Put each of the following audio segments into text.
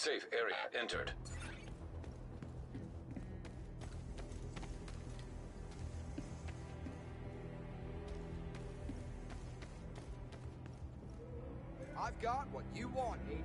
Safe area entered. I've got what you want, Agent.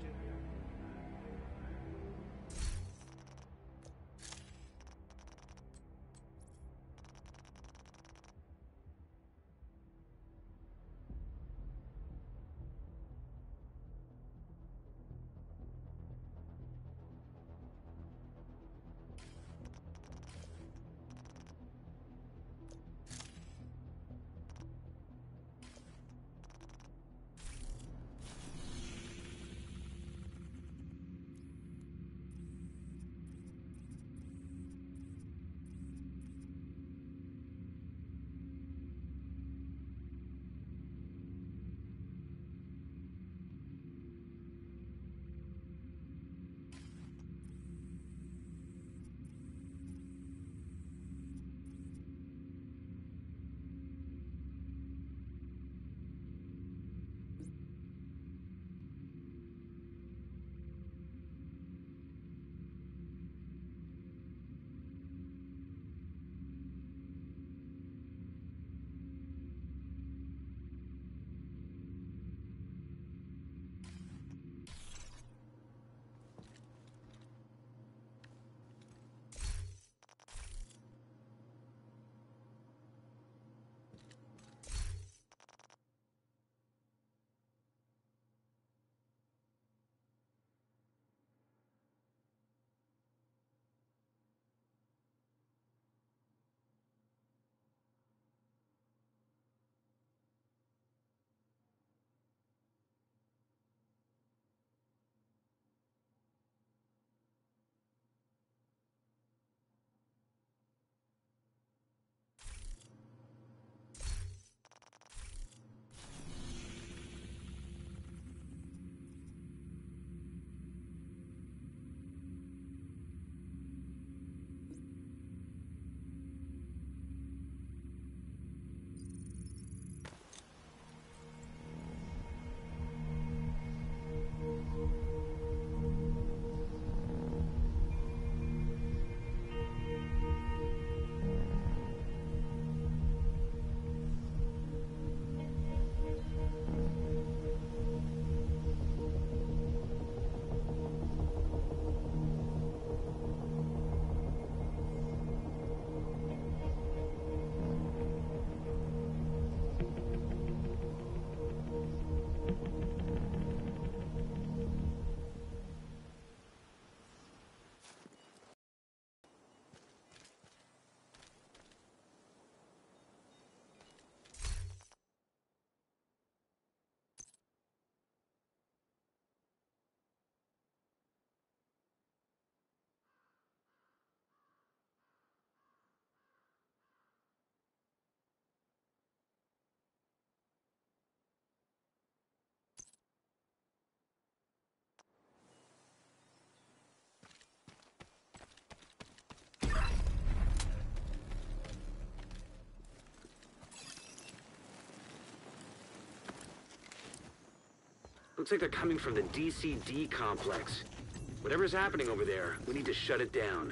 Looks like they're coming from the DCD complex. Whatever's happening over there, we need to shut it down.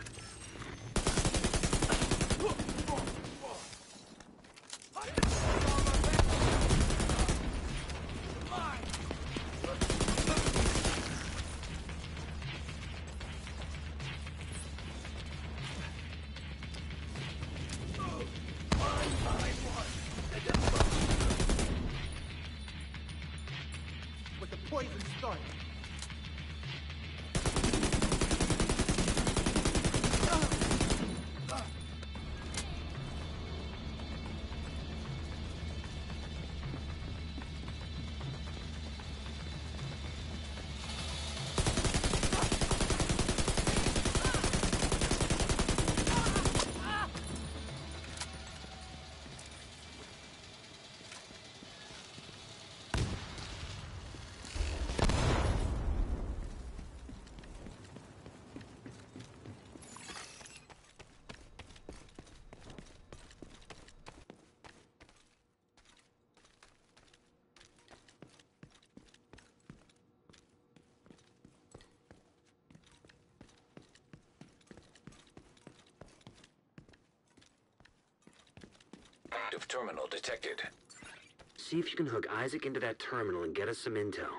Active terminal detected. See if you can hook Isaac into that terminal and get us some intel.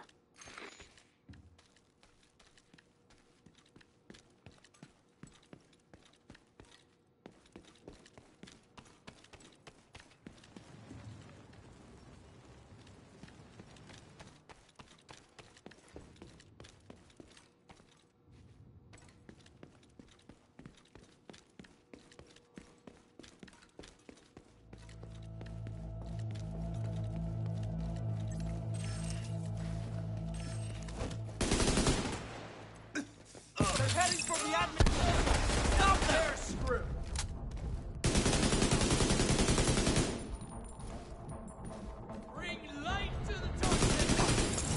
They're heading for the admin. Stop there, screw! Bring light to the darkness!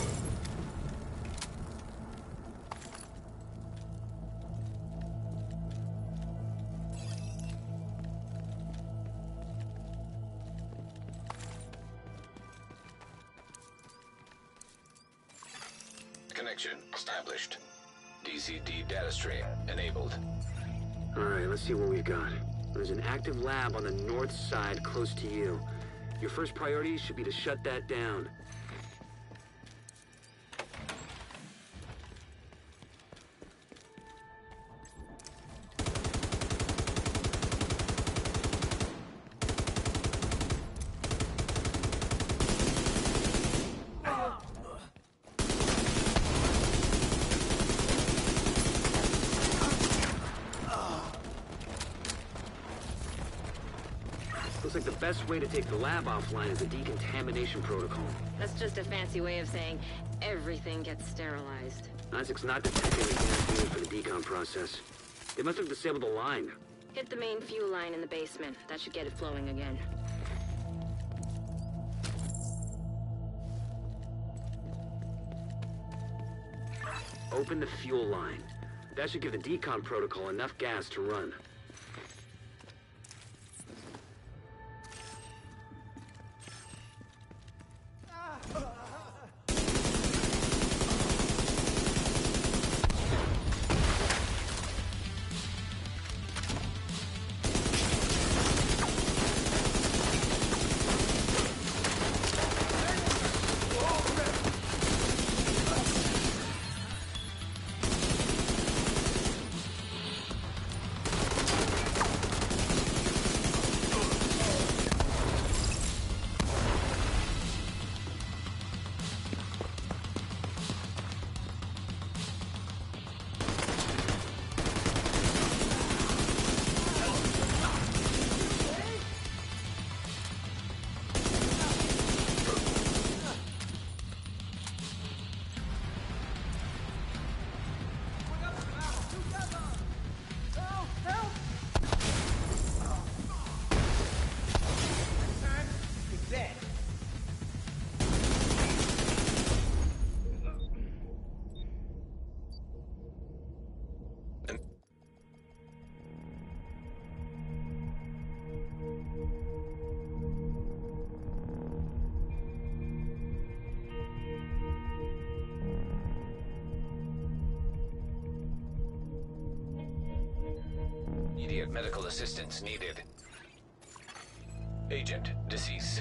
Connection established. DCD data stream enabled. Alright, let's see what we've got. There's an active lab on the north side close to you. Your first priority should be to shut that down. Looks like the best way to take the lab offline is a decontamination protocol. That's just a fancy way of saying everything gets sterilized. Isaac's not detecting the gas needed for the decon process. They must have disabled the line. Hit the main fuel line in the basement. That should get it flowing again. Open the fuel line. That should give the decon protocol enough gas to run. Immediate medical assistance needed. Agent deceased.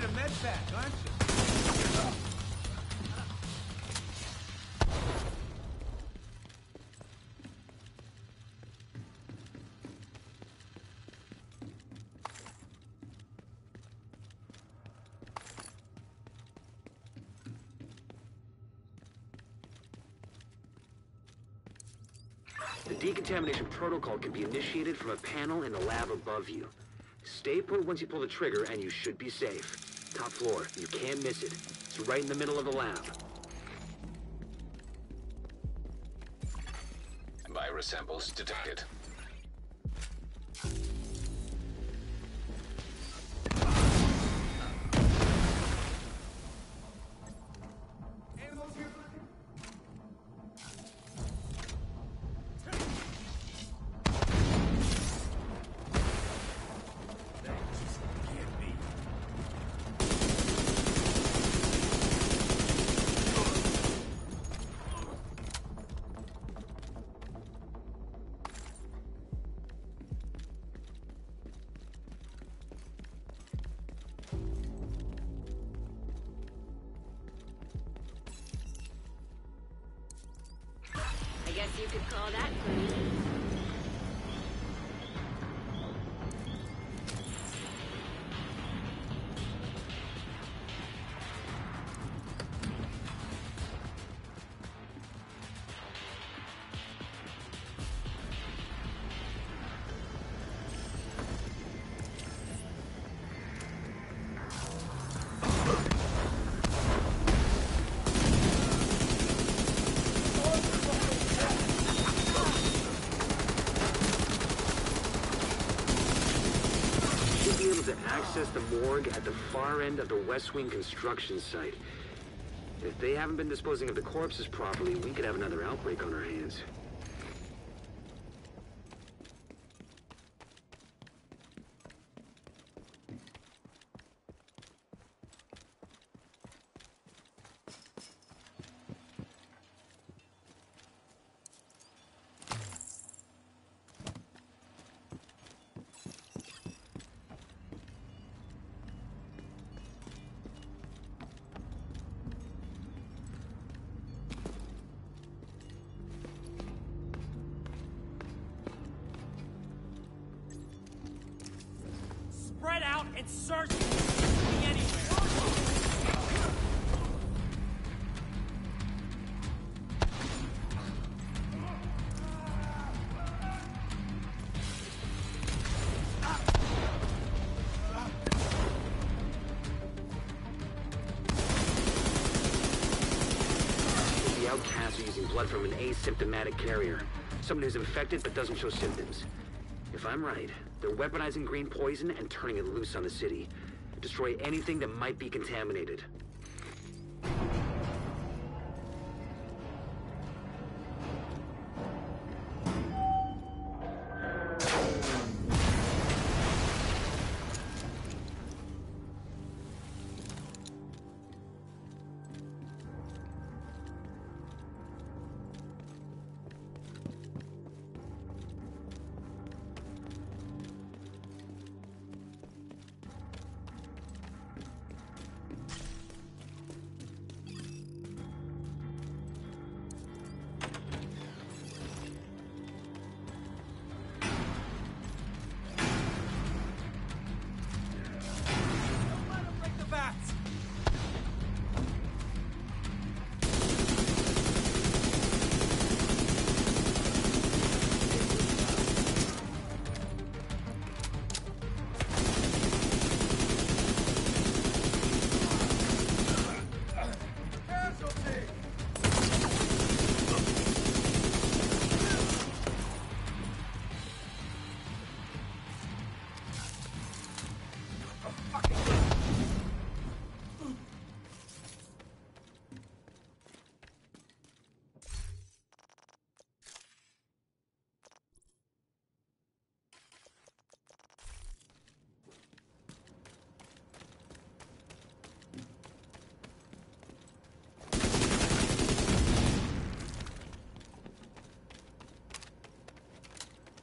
med pack, aren't you? The decontamination protocol can be initiated from a panel in the lab above you. Stay put once you pull the trigger and you should be safe. Top floor, you can't miss it. It's right in the middle of the lab. Virus samples detected. I guess you could call that clean. Access the morgue at the far end of the West Wing construction site. If they haven't been disposing of the corpses properly, we could have another outbreak on our hands. Spread out and search me anywhere. The outcasts are using blood from an asymptomatic carrier. Someone who's infected but doesn't show symptoms. If I'm right, they're weaponizing green poison and turning it loose on the city. Destroy anything that might be contaminated.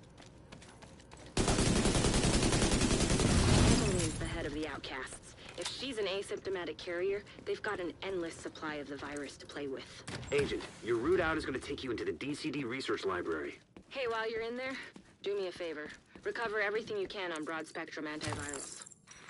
Outcasts. If she's an asymptomatic carrier, they've got an endless supply of the virus to play with. Agent, your route out is going to take you into the DCD research library. Hey, while you're in there, do me a favor. Recover everything you can on broad-spectrum antivirals.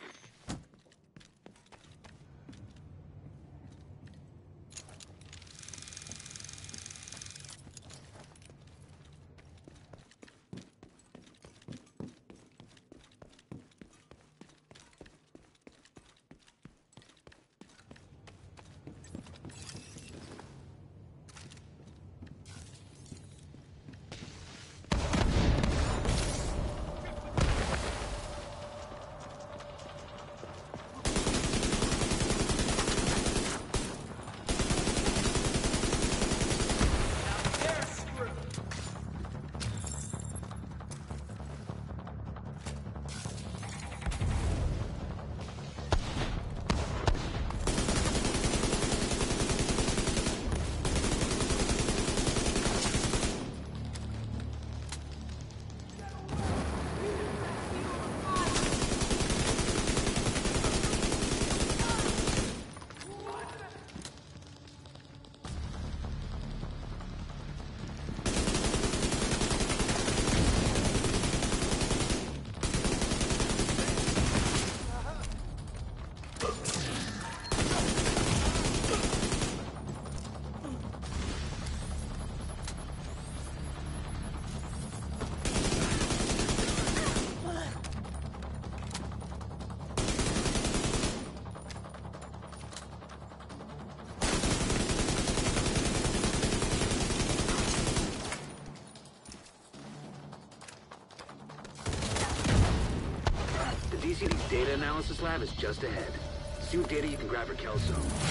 DCD's data analysis lab is just ahead. See what data you can grab for Kelso.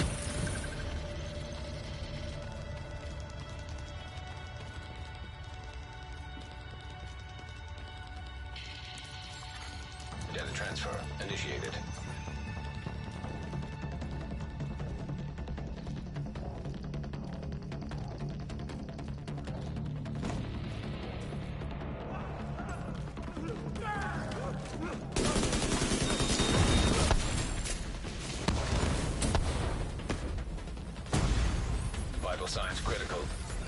Data transfer initiated. Vital signs critical.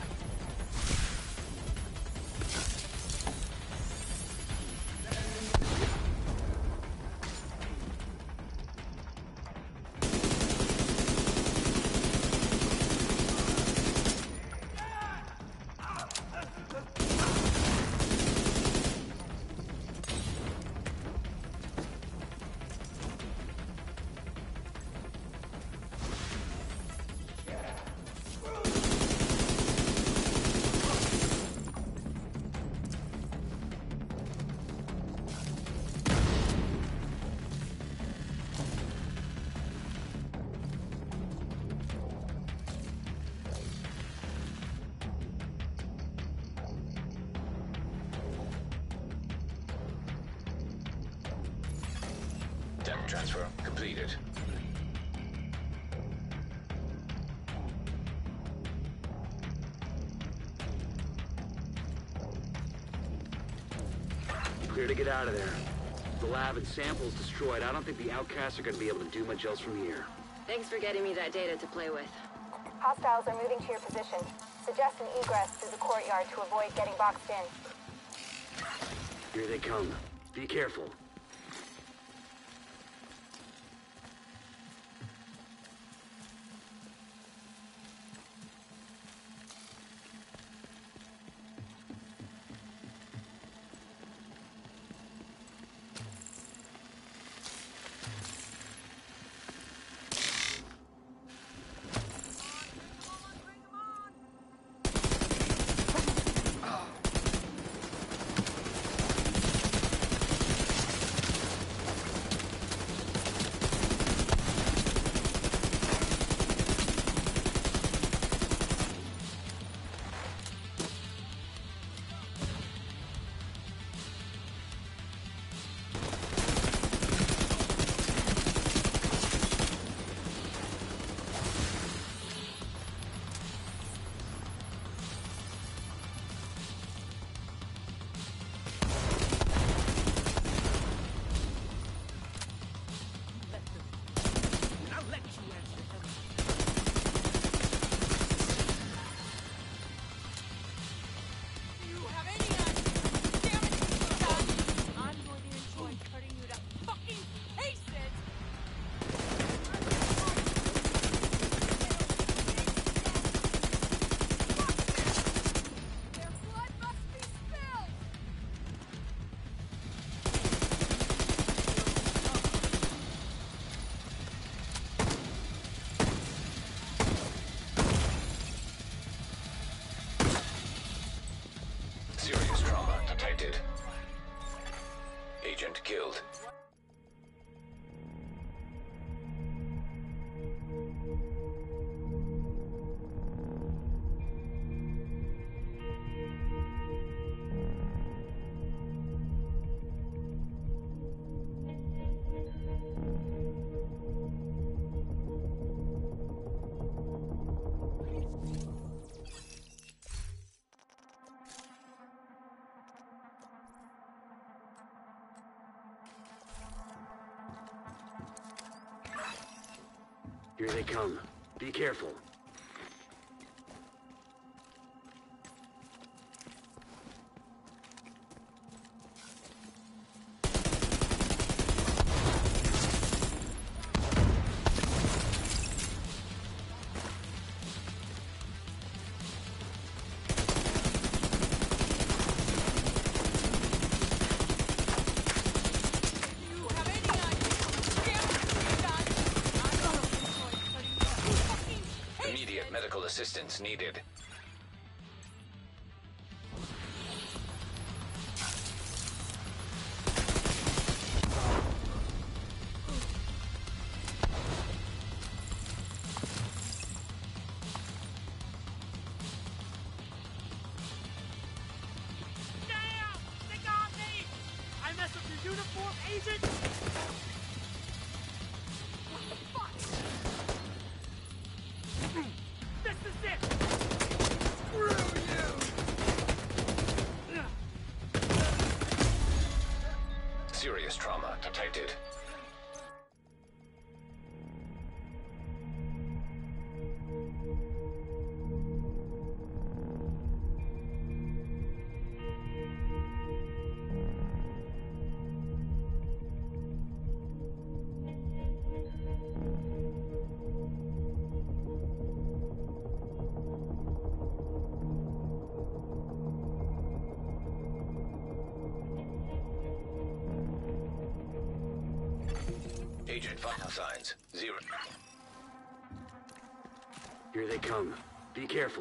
Data transfer completed. Clear to get out of there. The lab and samples destroyed. I don't think the outcasts are going to be able to do much else from here. Thanks for getting me that data to play with. Hostiles are moving to your position. Suggest an egress through the courtyard to avoid getting boxed in. Here they come. Be careful. detected. Agent killed. Here they come. Be careful. You have any idea? Immediate medical assistance needed. Damn! They got me! I messed up your uniform, agent! What the fuck? This is it! Screw you! Serious trauma detected. Agent vital signs 0. Here they come. Be careful.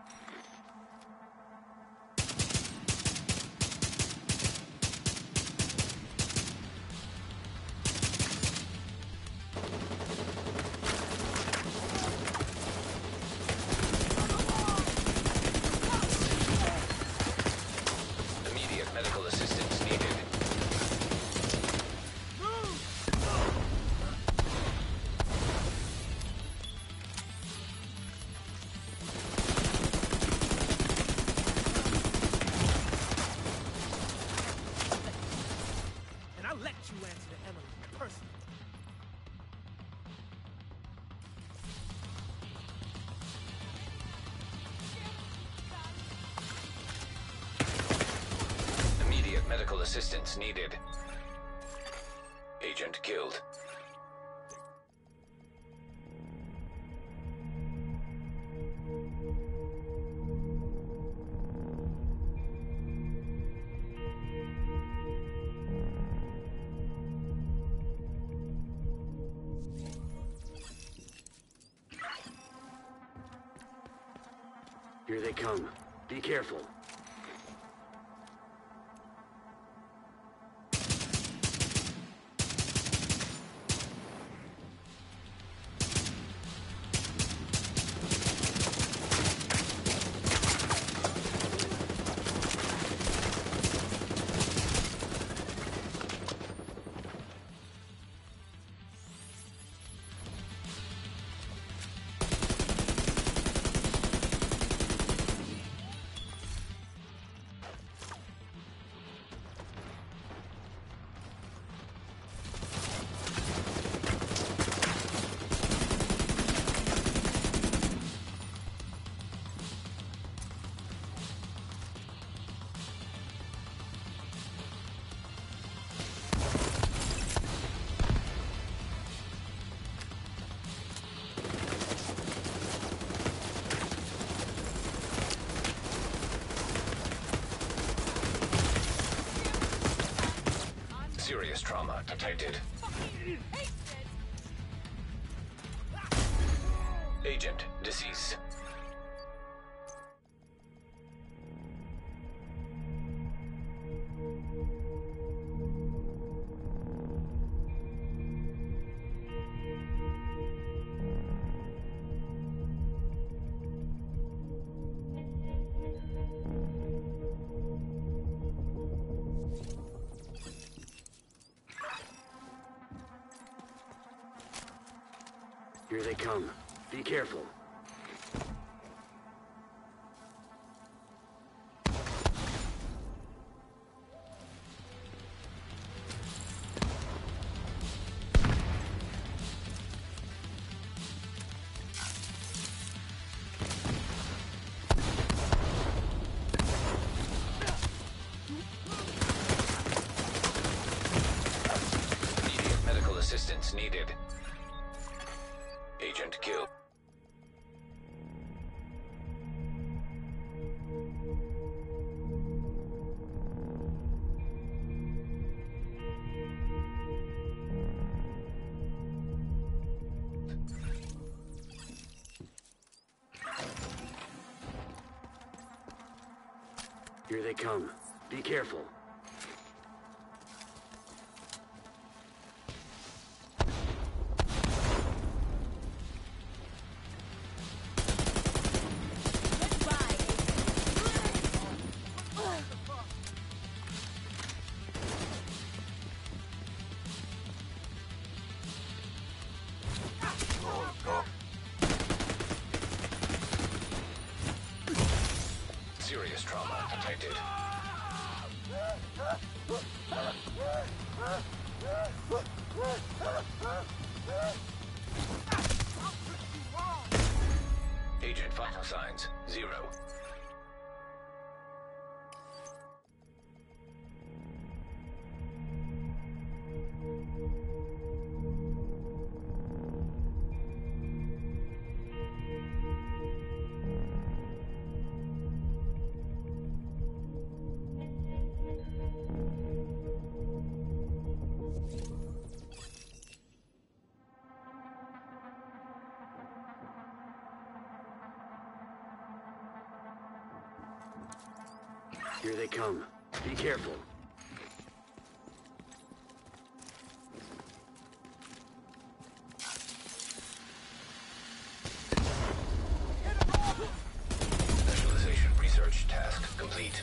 Immediate medical assistance needed. And I'll let you answer to Emily personally. Immediate medical assistance needed. Agent killed. Here they come. Be careful. Serious trauma detected. Agent deceased. Here they come. Be careful. Immediate medical assistance needed. Agent killed. Here they come. Be careful. Serious trauma detected. Agent vital signs 0. Here they come. Be careful. Specialization research task complete.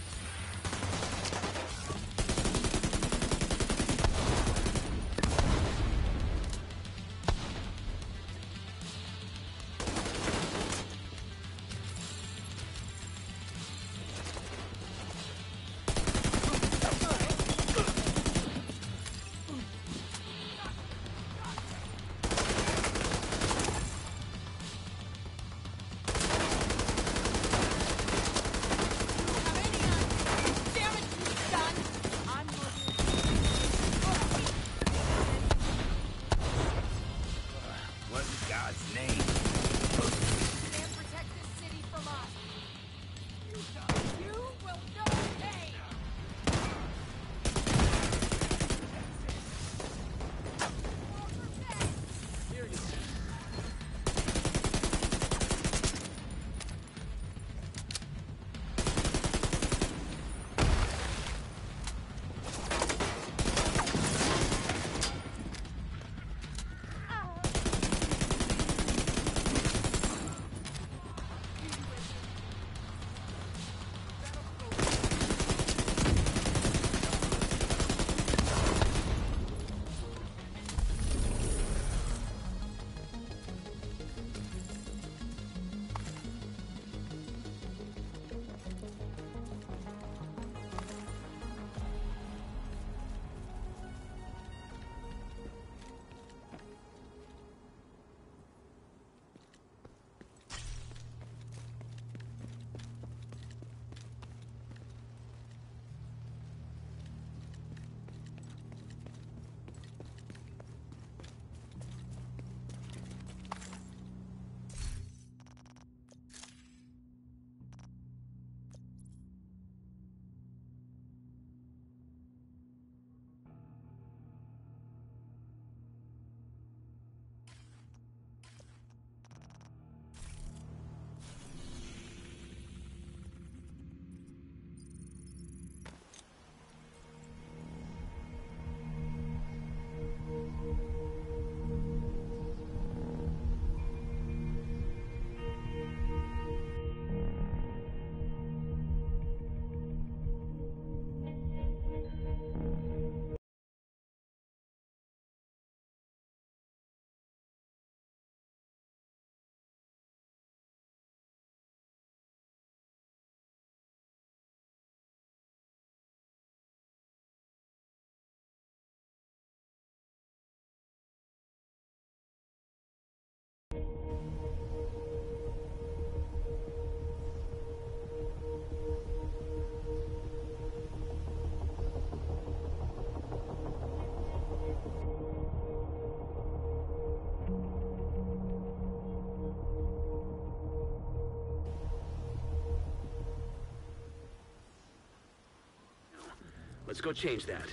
Let's go change that.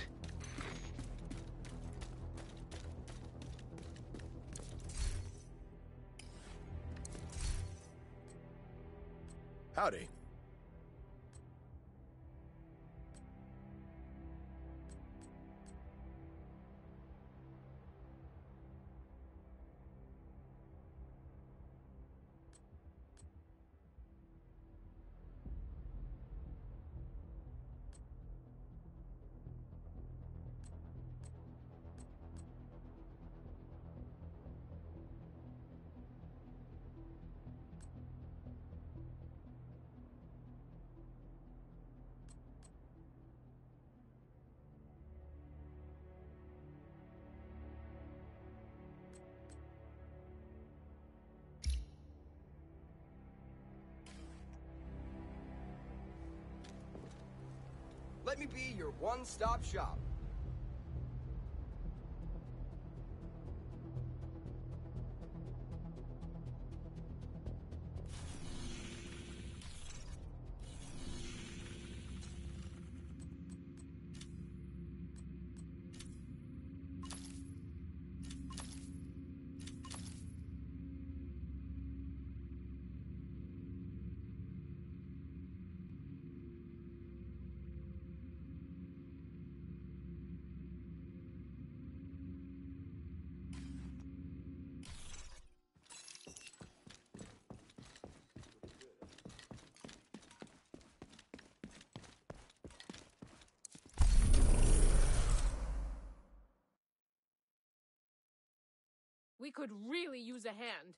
Howdy. Let me be your one-stop shop. We could really use a hand.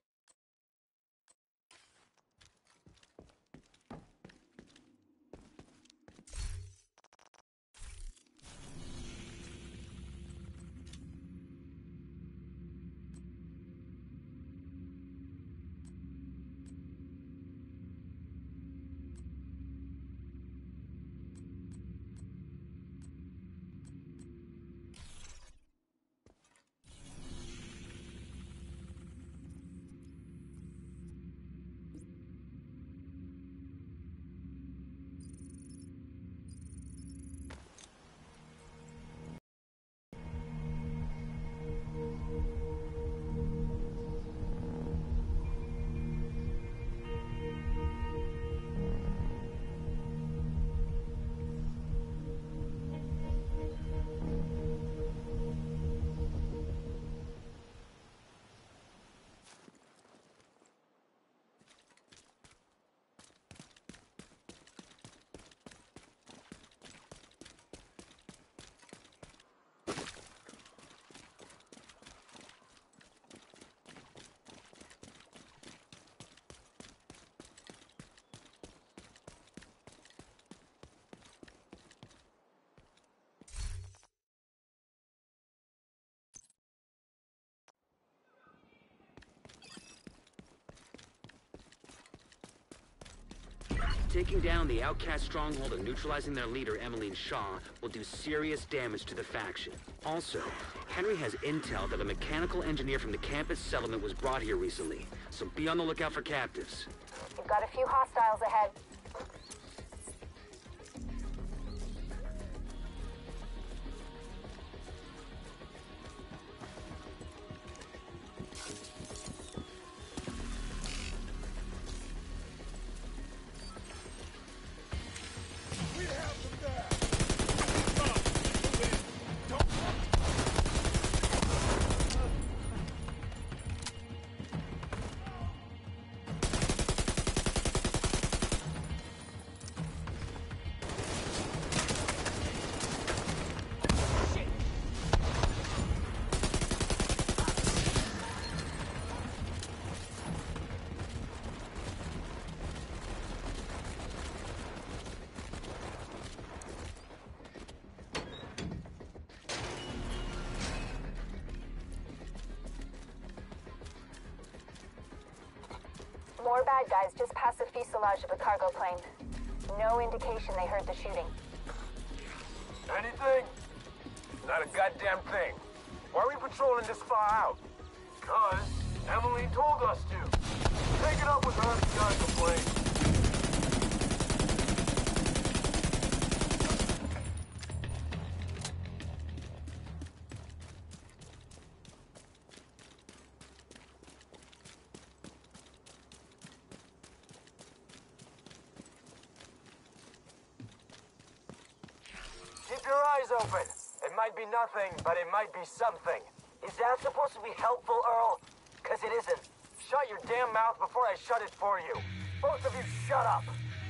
Taking down the outcast stronghold and neutralizing their leader, Emmeline Shaw, will do serious damage to the faction. Also, Henry has intel that a mechanical engineer from the campus settlement was brought here recently, so be on the lookout for captives. We've got a few hostiles ahead. More bad guys just past the fuselage of the cargo plane. No indication they heard the shooting. Anything? Not a goddamn thing. Why are we patrolling this far out? 'Cause Emily told us to. Take it up with her if you got a complaint. eyes open. It might be nothing, but it might be something. Is that supposed to be helpful, Earl? Because it isn't. Shut your damn mouth before I shut it for you. Both of you shut up.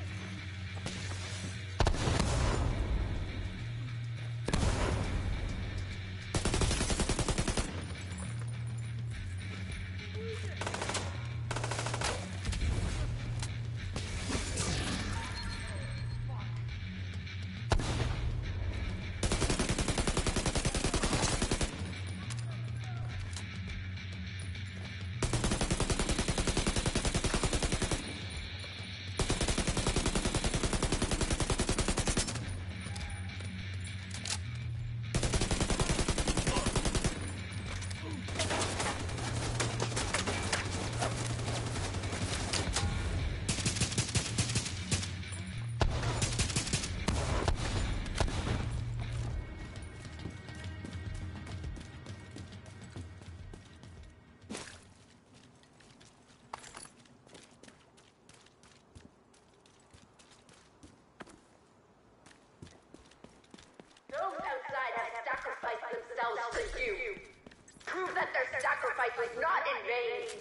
Those outside have sacrificed themselves to you. Prove that their sacrifice was not in vain.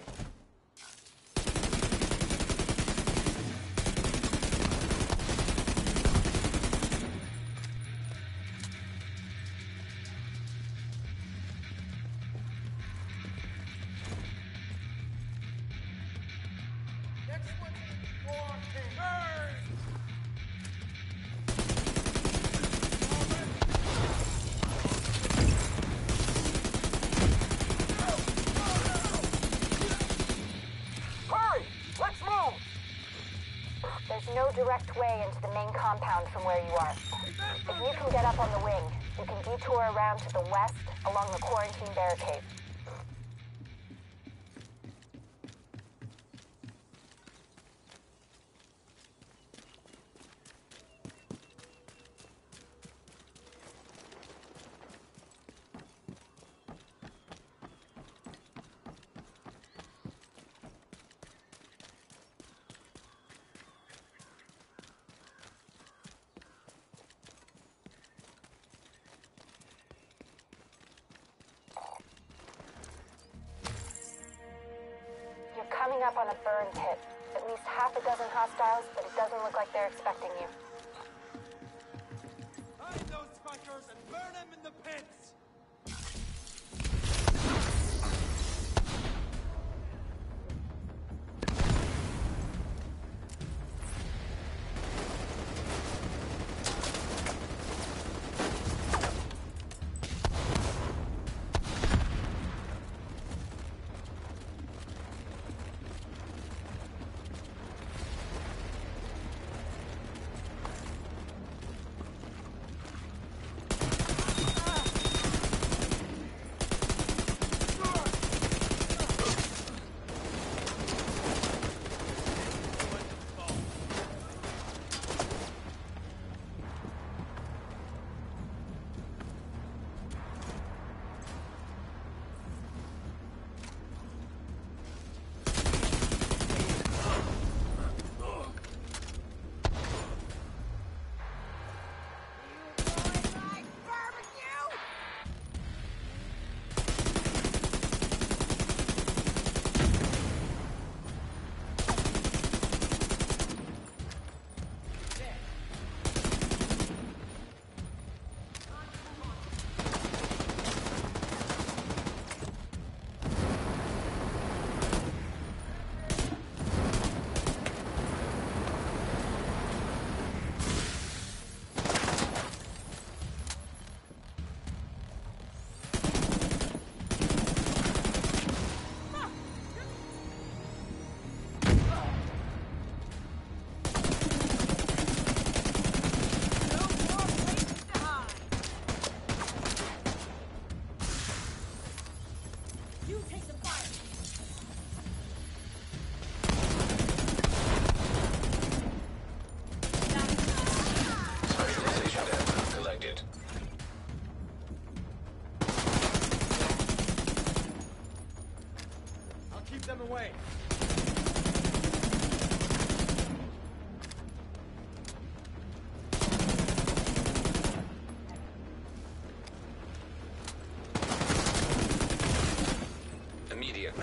There's no direct way into the main compound from where you are. If you can get up on the wing, you can detour around to the west along the quarantine barricade. Coming up on a burn pit. At least half a dozen hostiles, but it doesn't look like they're expecting you. Find those fuckers and burn them in the pits!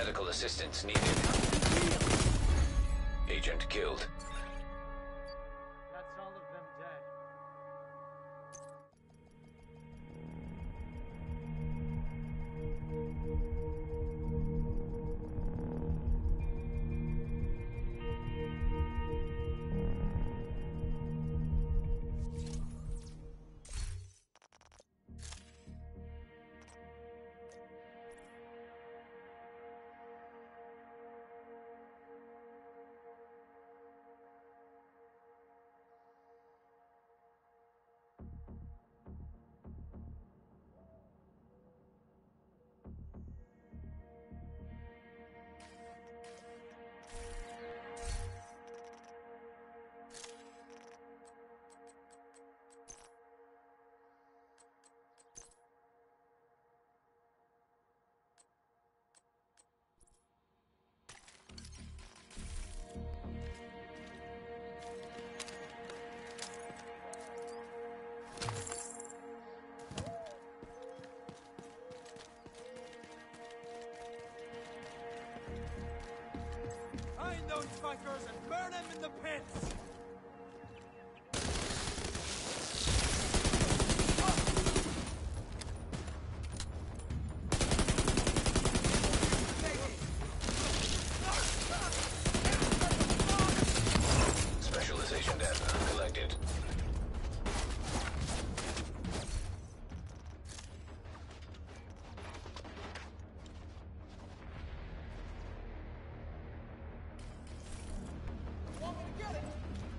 medical assistance needed. Agent killed. That's all of them dead. Find those fuckers and burn them in the pits! Specialization data collected. Want me to get it?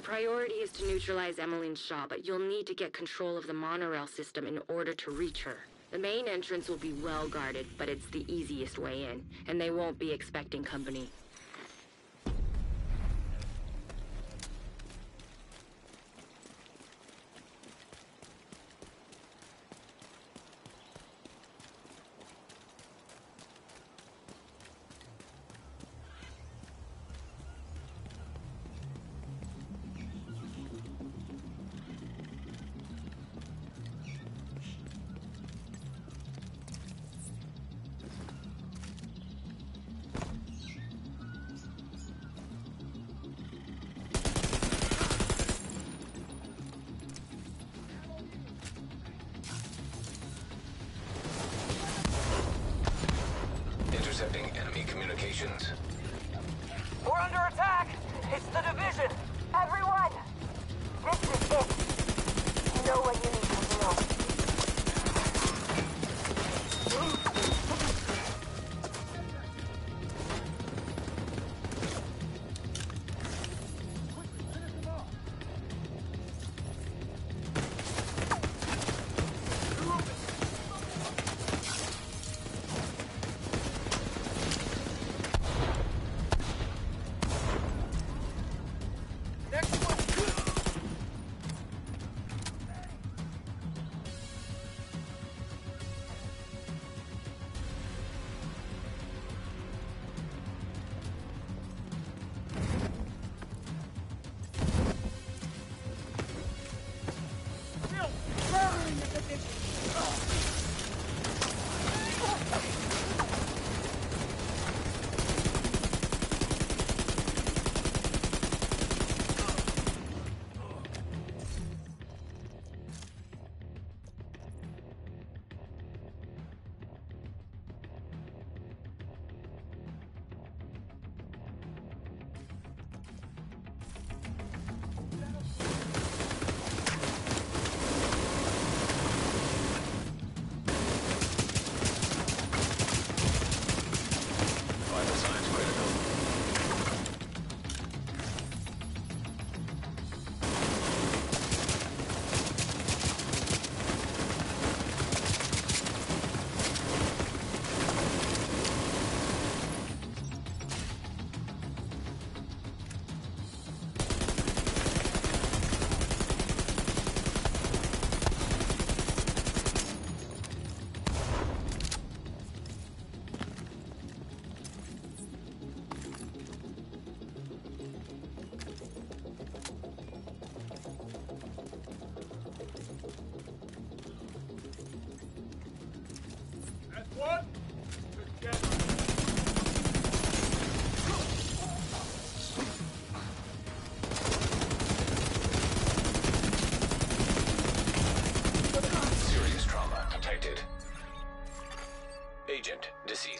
priority is to neutralize Emmeline Shaw, but you'll need to get control of the monorail system in order to reach her. The main entrance will be well guarded, but it's the easiest way in, and they won't be expecting company. Intercepting enemy communications. We're under attack! It's the division! Everyone! This is it! You know what you need to do. Vital signs critical. That's one. Together. Serious trauma detected. Agent deceased.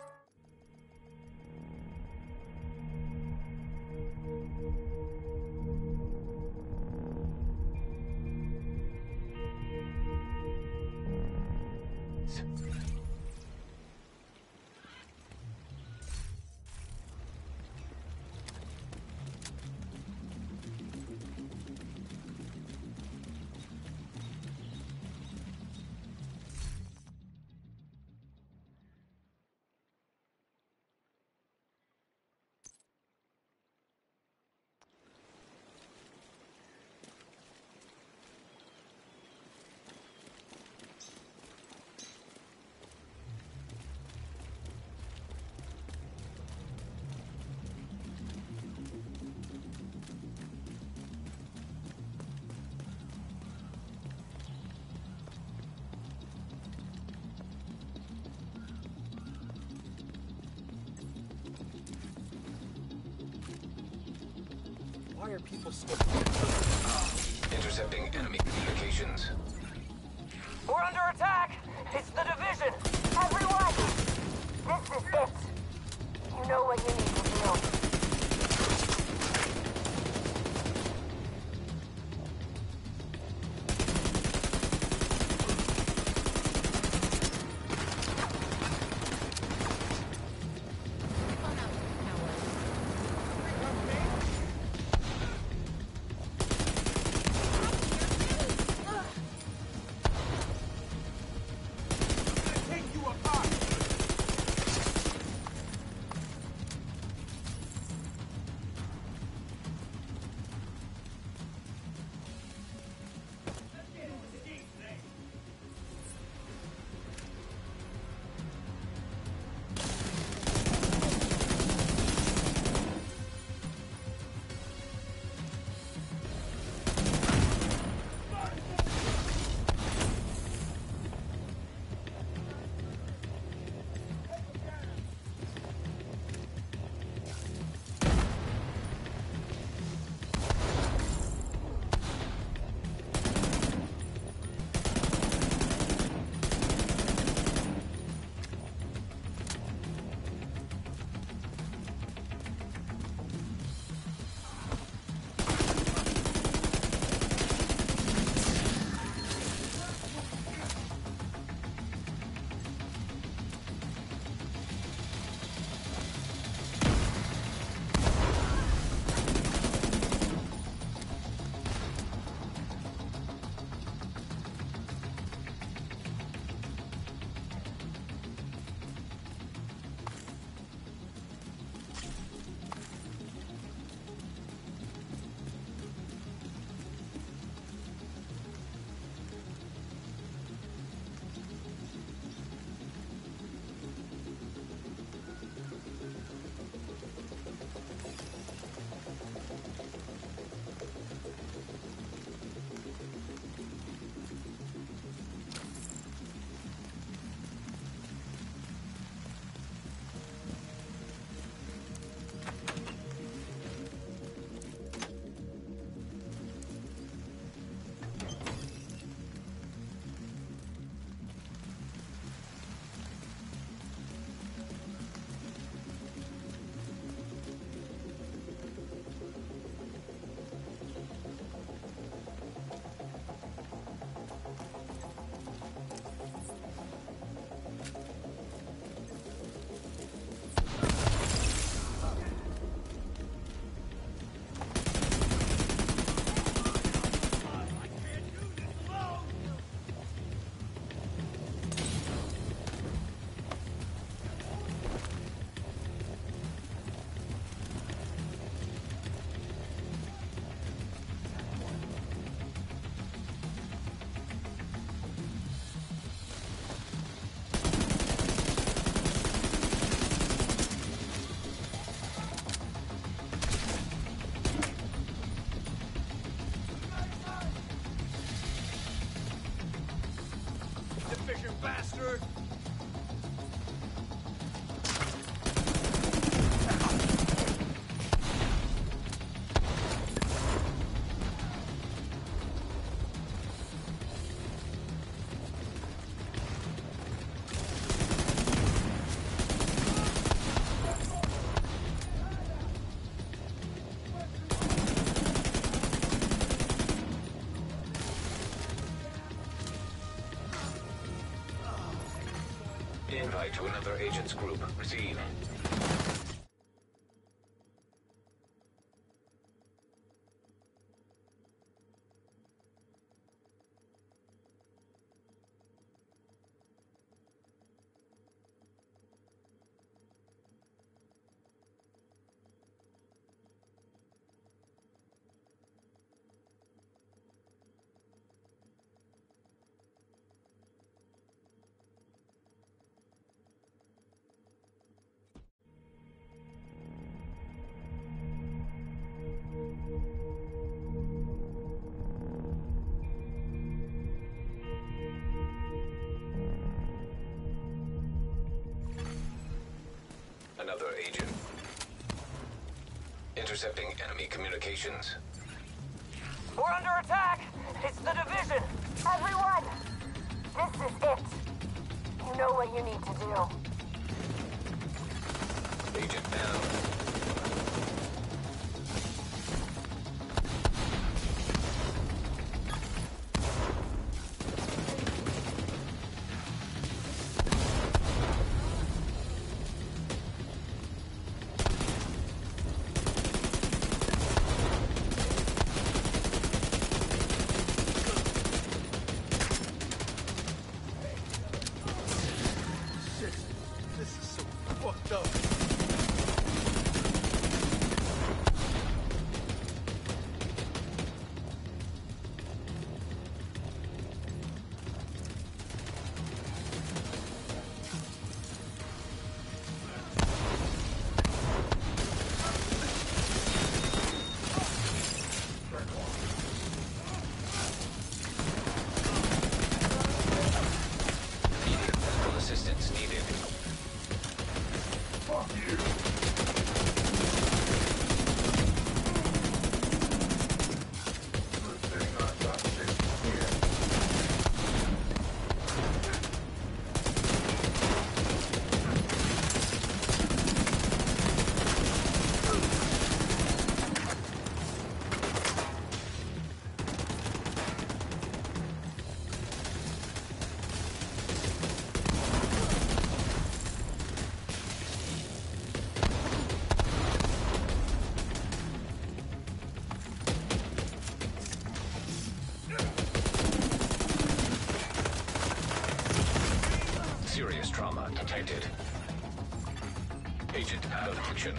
Why are people so... Intercepting enemy communications. We're under attack! It's the division! Everyone! This is it! You know what you need to do. vision, bastard! Invite to another agent's group. Receive. Another agent. Intercepting enemy communications. We're under attack! It's the division! Everyone! This is it! You know what you need to do. Agent down. Serious trauma detected. Agent out of action.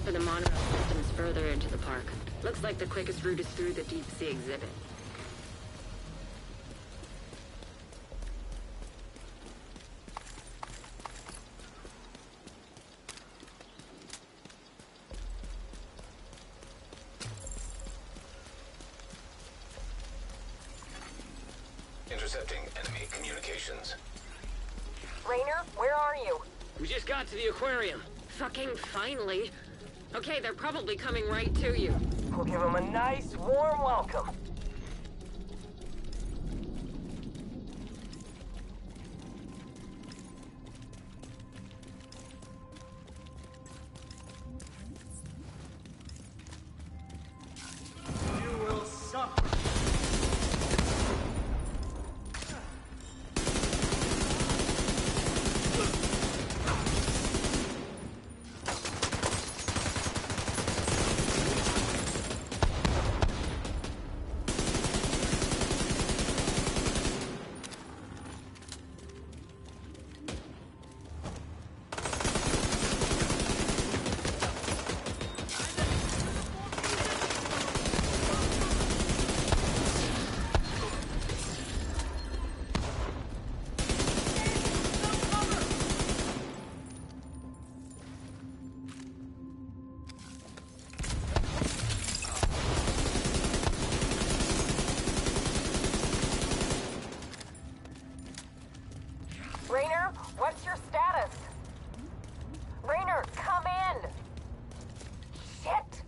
for the monorail system is further into the park. Looks like the quickest route is through the deep sea exhibit. Intercepting enemy communications. Rainer, where are you? We just got to the aquarium. Fucking finally. Okay, they're probably coming right to you. We'll give them a nice, warm welcome. You will suffer. Rainer, what's your status? Rainer, come in! Shit!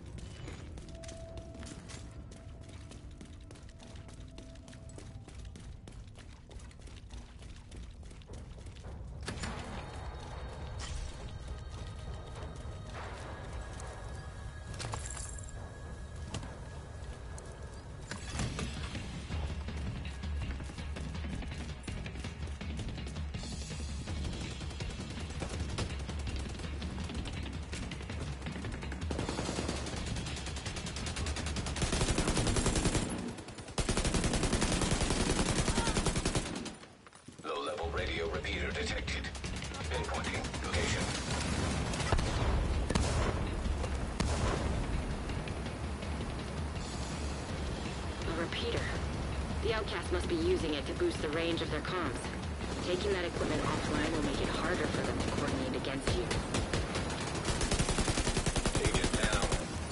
Low-level radio repeater detected. Pinpointing location. A repeater. The Outcast must be using it to boost the range of their comms. Taking that equipment offline will make it harder for them to coordinate against you. Agent down.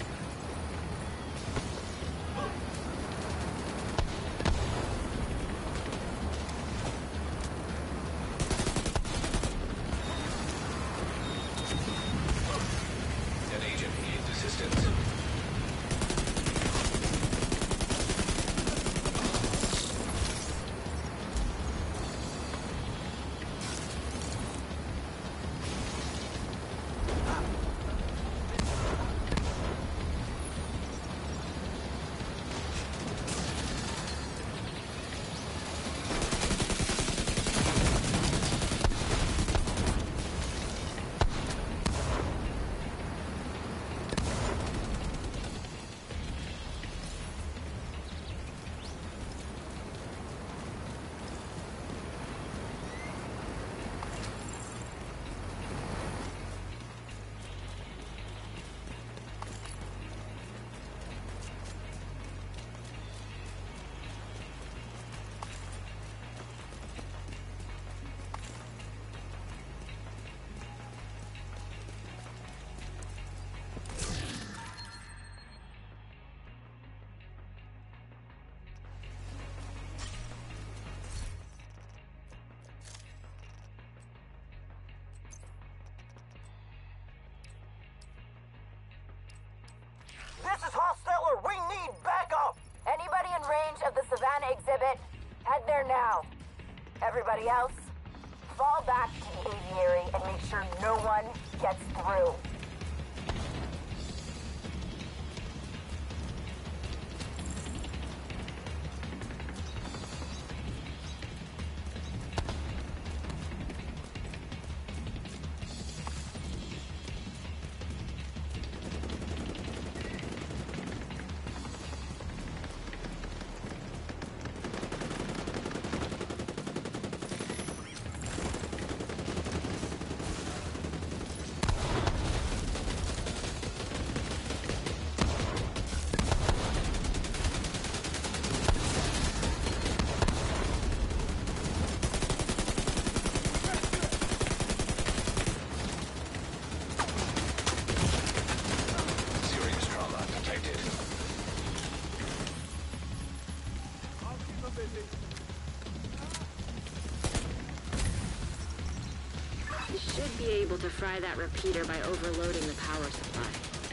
An agent needs assistance. This is Hosteller. We need backup. Anybody in range of the Savannah exhibit, head there now. Everybody else, fall back to the aviary and make sure no one gets through. You should be able to fry that repeater by overloading the power supply.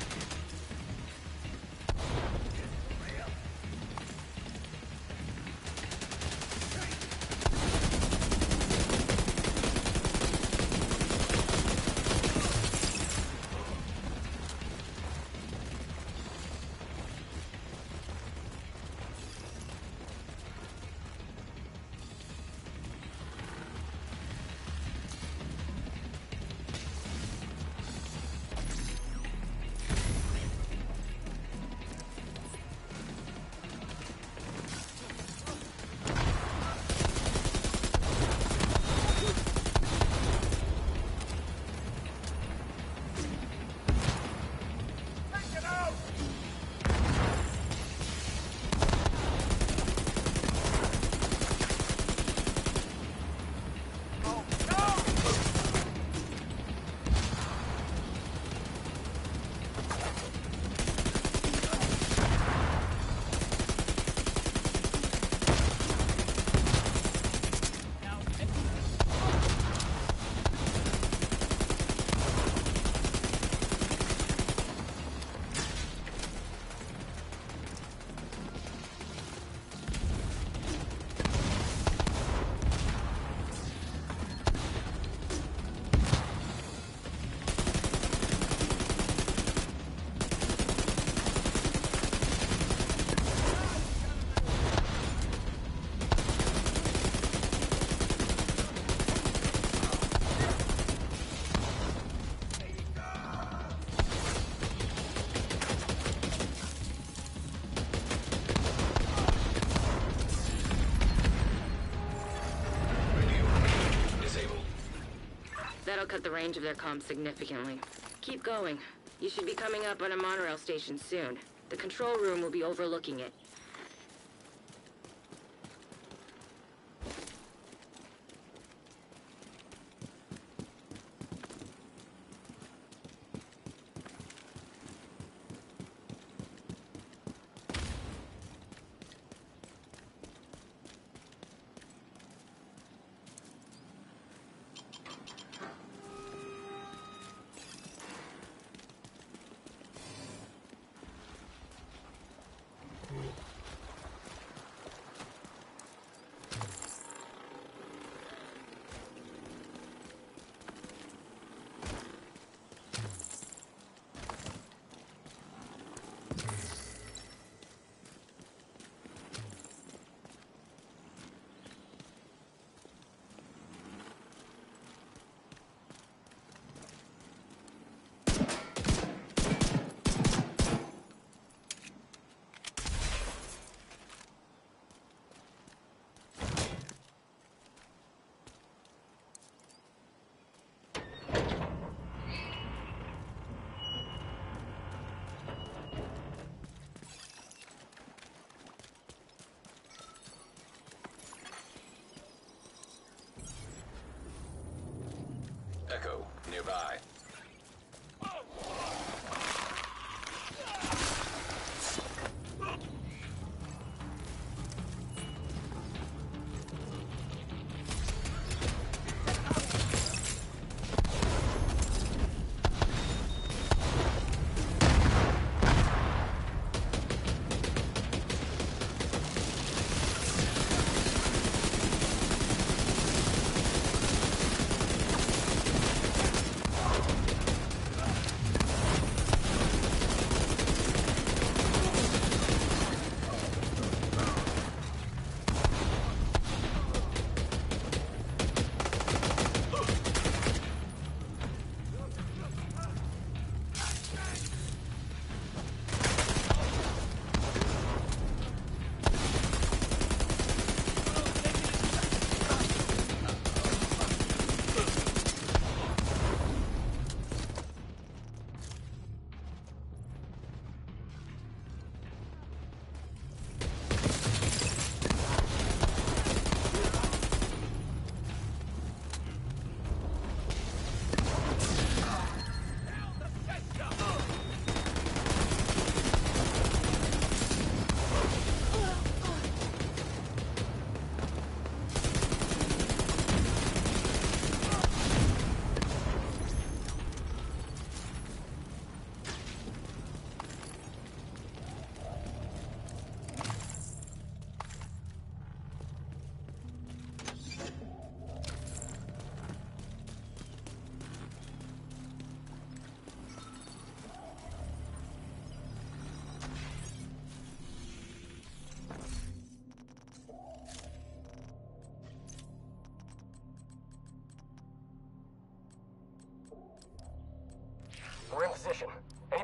That'll cut the range of their comms significantly. Keep going. You should be coming up on a monorail station soon. The control room will be overlooking it.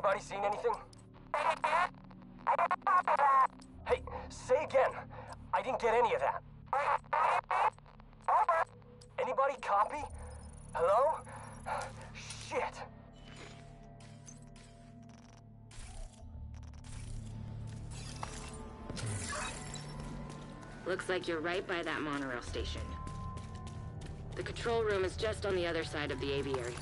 Anybody seen anything? Hey, say again. I didn't get any of that. Anybody copy? Hello? Shit. Looks like you're right by that monorail station. The control room is just on the other side of the aviary.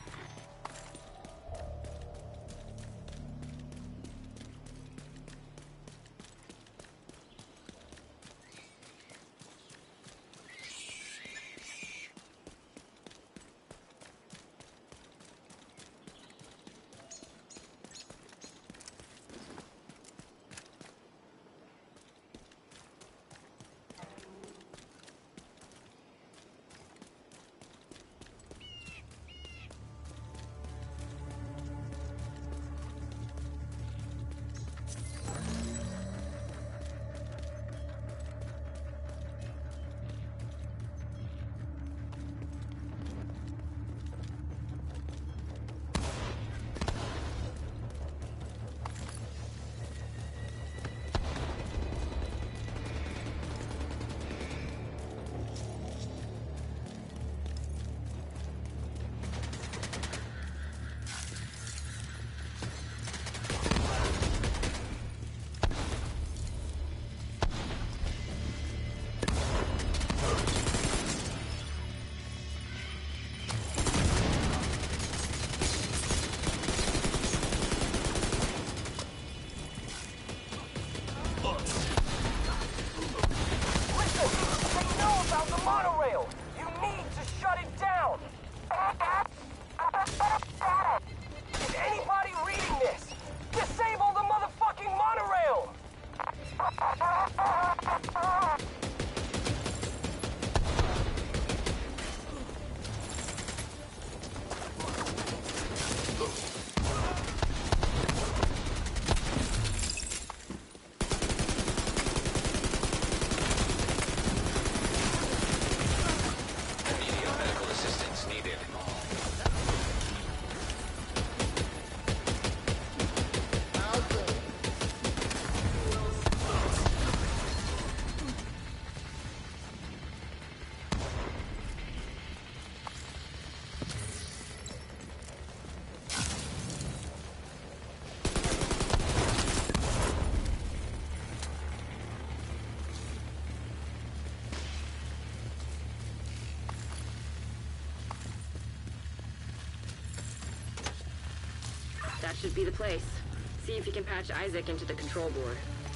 That should be the place. See if you can patch Isaac into the control board.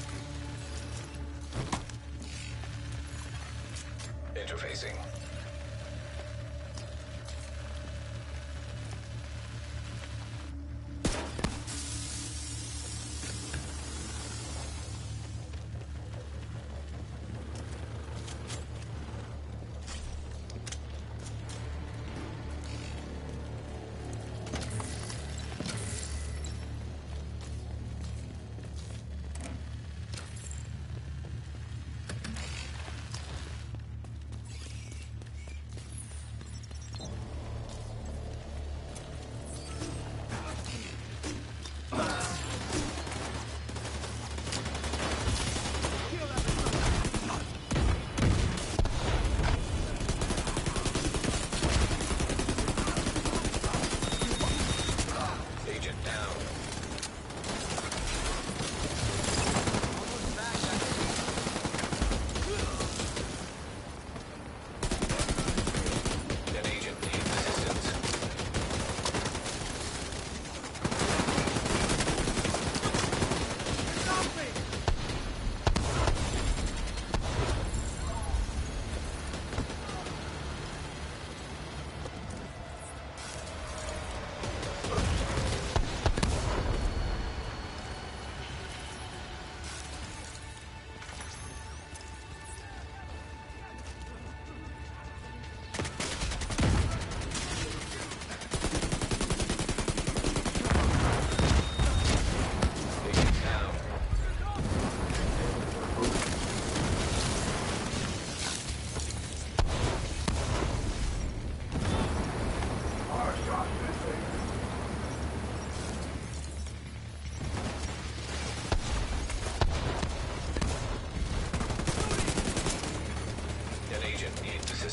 Interfacing.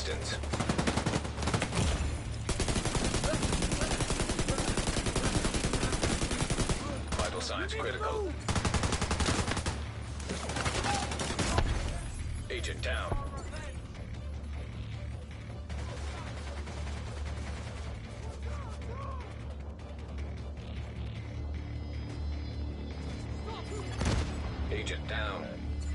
assistance. Vital signs critical. Agent down. Agent down.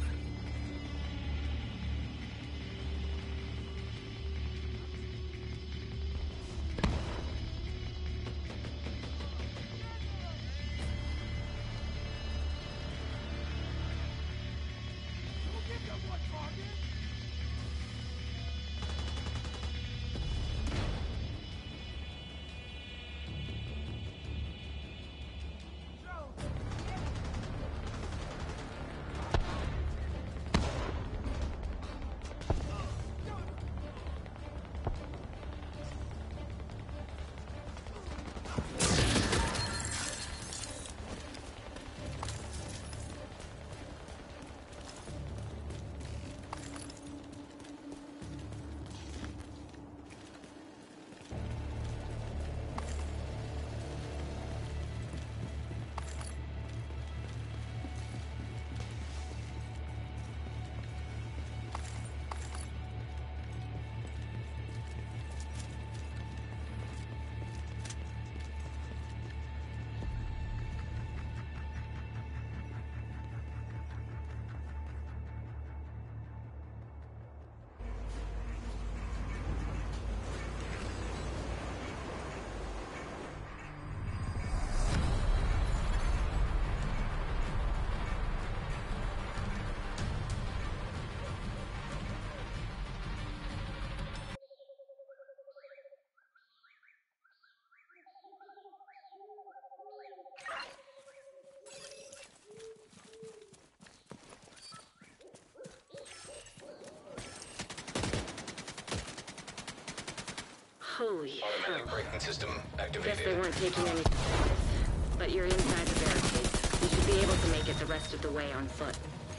Holy Automatic hell. braking system Guess activated. they weren't taking any chances. But you're inside the barricades. You should be able to make it the rest of the way on foot.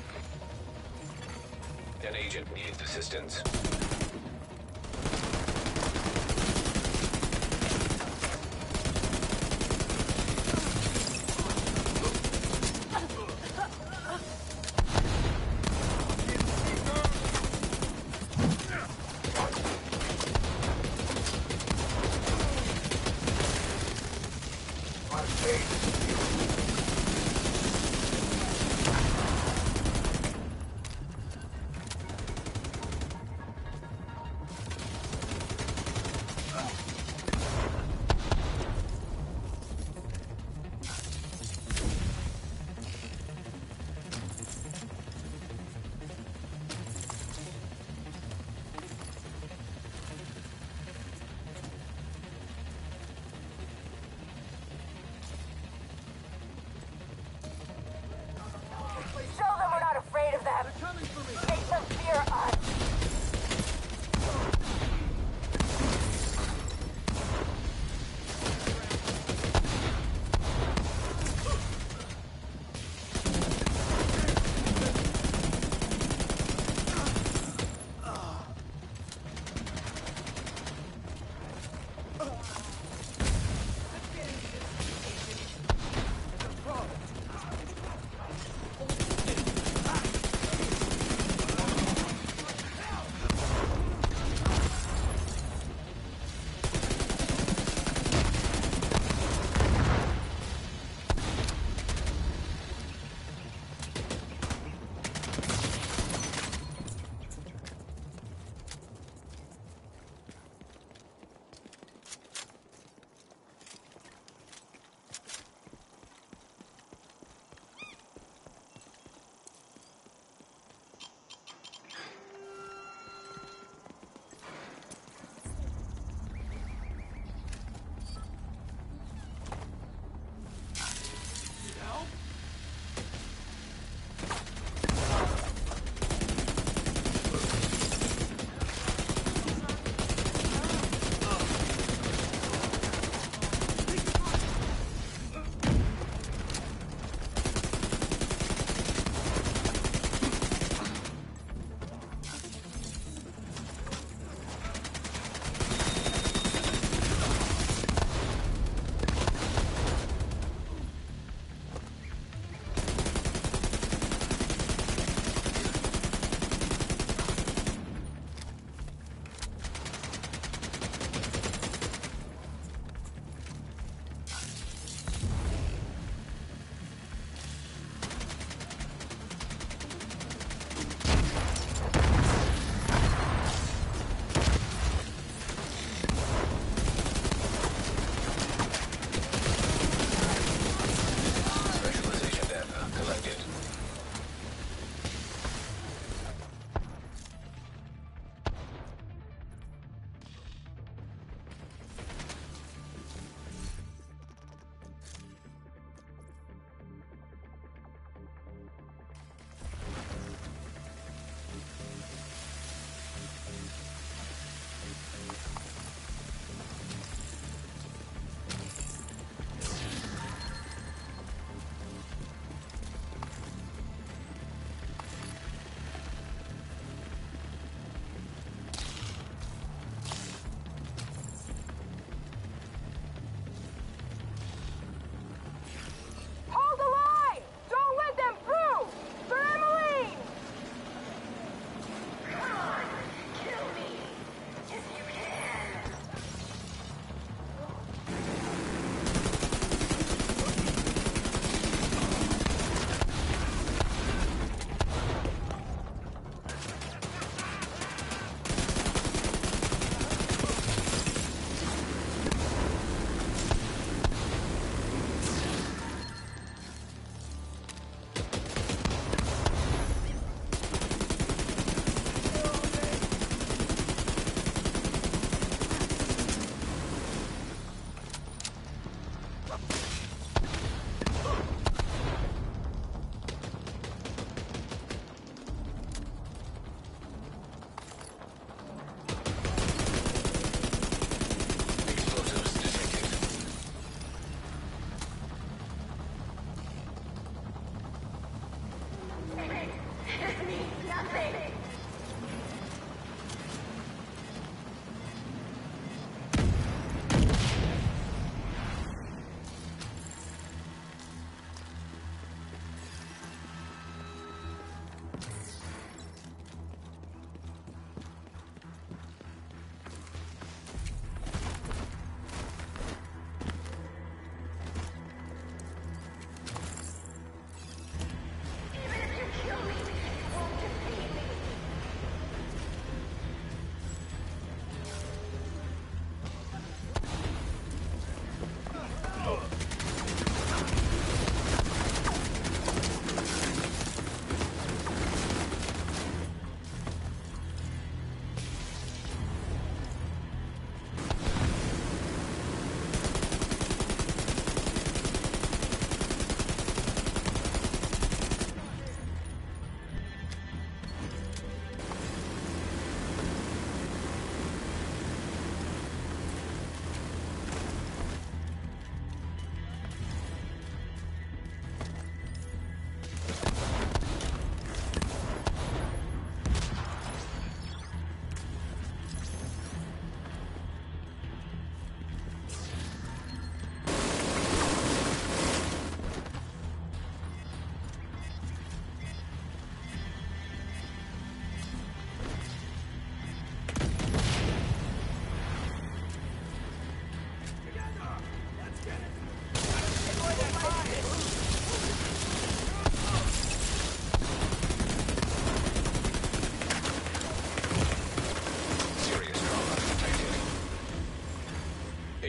An agent needs assistance.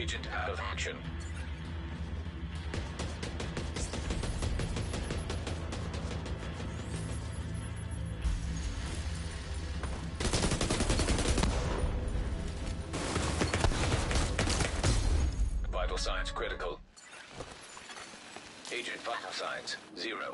Agent out of action. Vital signs critical. Agent vital signs 0.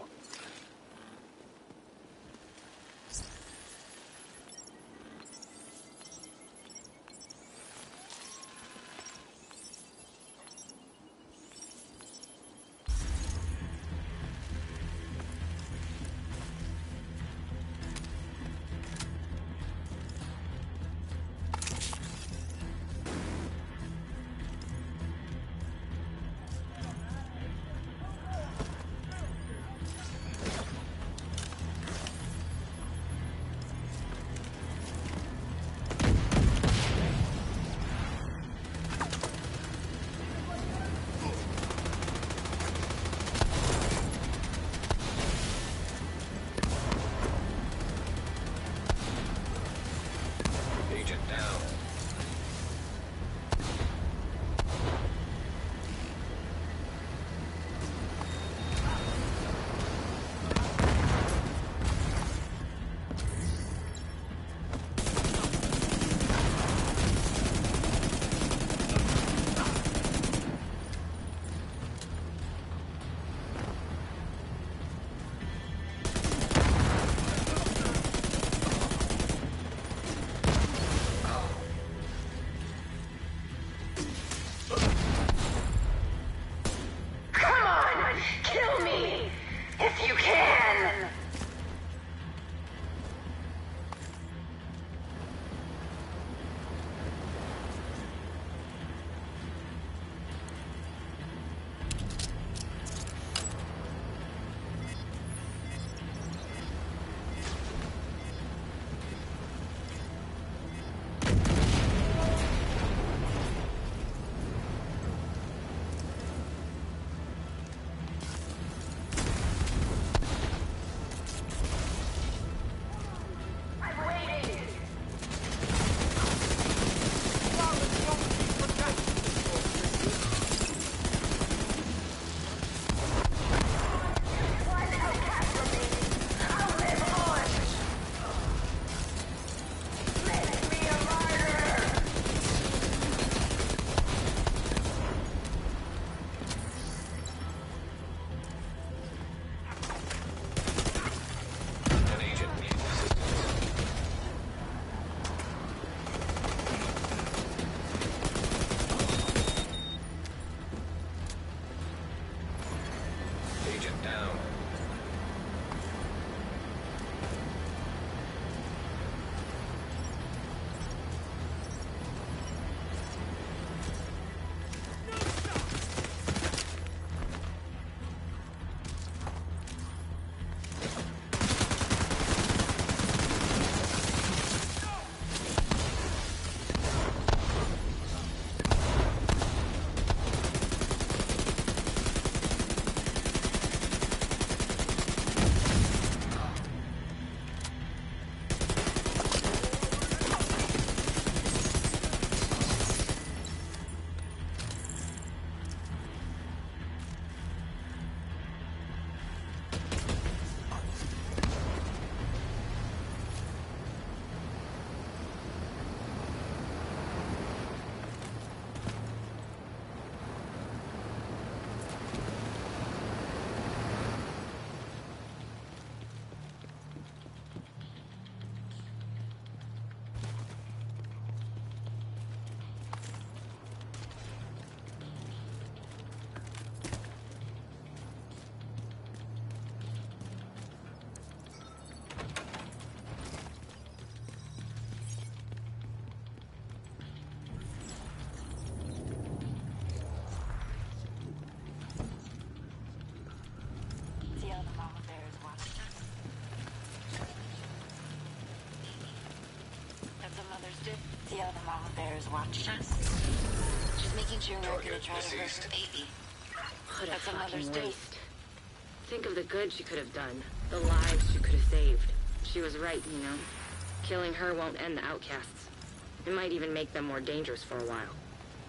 See how the mama bear is watching us? She's making sure we're gonna try to hurt her baby. What a That's what mothers fucking do. waste. Think of the good she could have done. The lives she could have saved. She was right, you know. Killing her won't end the outcasts. It might even make them more dangerous for a while.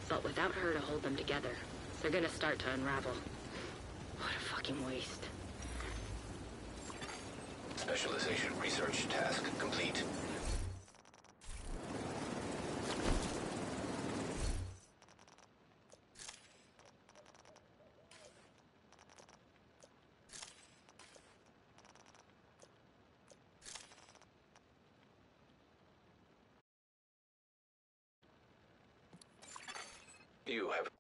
but without her to hold them together, they're gonna start to unravel. What a fucking waste. Specialization research task complete. You have